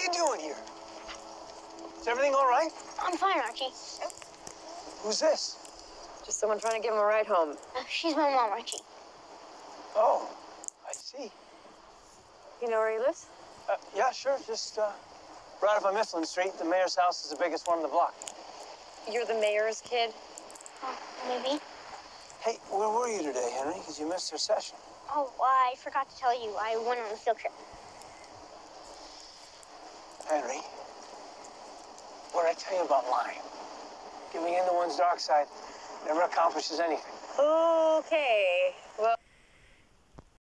you doing here? Is everything all right? I'm fine, Archie. Who's this? Just someone trying to give him a ride home. She's my mom, Archie. Oh, I see. You know where he lives? Yeah, sure. Just right up on Mifflin Street. The mayor's house is the biggest one on the block. You're the mayor's kid? Oh, maybe. Hey, where were you today, Henry? Because you missed their session. Oh, I forgot to tell you. I went on a field trip. Henry, what did I tell you about lying? Giving in to one's dark side never accomplishes anything. Okay.